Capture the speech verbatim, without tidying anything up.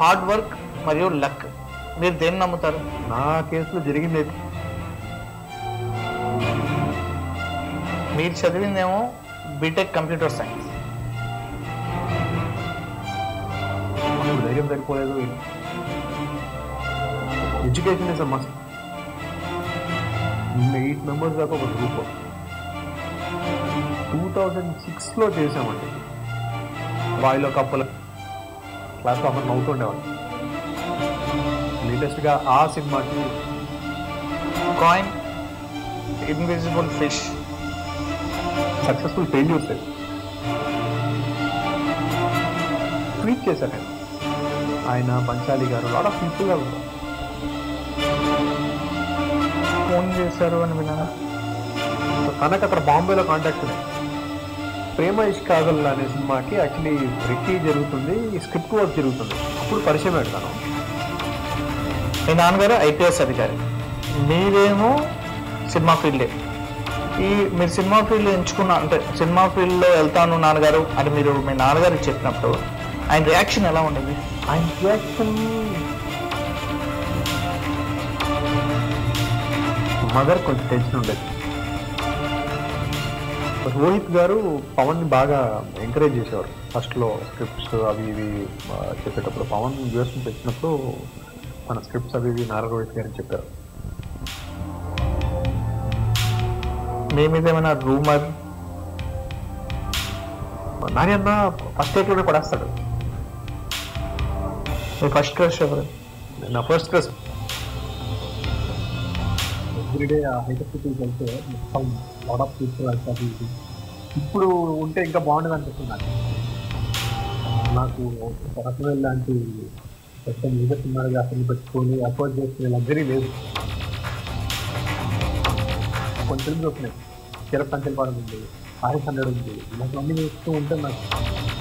Hard work మరియు luck, మీరు దేన్ని నమ్ముతారు? నా కేసులో జరిగింది మీరు చదివిందేమో బీటెక్ కంప్యూటర్ సైన్స్, ధైర్యం సరిపోలేదు. Education is a must. Eight members దాకా ఒక గ్రూప్ టూ థౌజండ్ సిక్స్లో చేసామండి. బాయిలో కప్పుల క్లాస్ ఆఫర్ నవ్వుతుండేవాడు. లేటెస్ట్గా ఆ సినిమాకి coin invisible fish successful failures tweet చేశారు నేను. ఆయన పంచాలి గారు లాట్ ఆఫ్ పీపుల్ గారు ఫోన్ చేశారు అని విన్నాను. తనకు అక్కడ బాంబేలో కాంటాక్ట్ ఉన్నాయి. ప్రేమ ఇష్కాగల్ అనే సినిమాకి యాక్చువల్లీ రిక్కీ జరుగుతుంది, స్క్రిప్ట్ వర్క్ జరుగుతుంది. అప్పుడు పరిచయం పెడతాను. మీ నాన్నగారు ఐపీఎస్ అధికారి, మీరేమో సినిమా ఫీల్డే. ఈ మీరు సినిమా ఫీల్డ్ ఎంచుకున్న అంటే సినిమా ఫీల్డ్లో వెళ్తాను నాన్నగారు అని మీరు మీ నాన్నగారికి చెప్పినప్పుడు ఆయన రియాక్షన్ ఎలా ఉండేది? ఆయన రియాక్షన్ మదర్ కొంచెం టెన్షన్ ఉండేది. రోహిత్ గారు పవన్ని బాగా ఎంకరేజ్ చేసేవారు. ఫస్ట్లో స్క్రిప్ట్స్ అవి ఇవి చెప్పేటప్పుడు పవన్ యూఎస్ నుంచి వచ్చినప్పుడు మన స్క్రిప్ట్స్ అవి ఇవి నారా రోహిత్ గారికి చెప్పారు. మీ మీద ఏమైనా రూమర్? నాని అన్న ఫస్ట్ టేక్లోనే పడేస్తాడు. మీ ఫస్ట్ క్రష్ ఎవరు? నా ఫస్ట్ క్రష్ ఎవ్రీడే హైటెక్ సిటీకి వెళ్తే మొత్తం లాట్ ఆఫ్ పీపుల్ అది ఇది. ఇప్పుడు ఉంటే ఇంకా బాగుండదు అనిపిస్తుంది నాకు. నాకు రకమైన లాంటి పెద్ద మ్యూజిక్ సినిమాలుగా అసలు పెట్టుకొని అఫోర్డ్ చేసుకునే లగ్జరీ లేదు. కొన్ని ఫిల్మ్స్ వస్తున్నాయి, చిర పంచల్ పాడం ఉంది, ఫైవ్ హండ్రెడ్ ఉంది, ఇలాంటివన్నీ చూస్తూ ఉంటే నాకు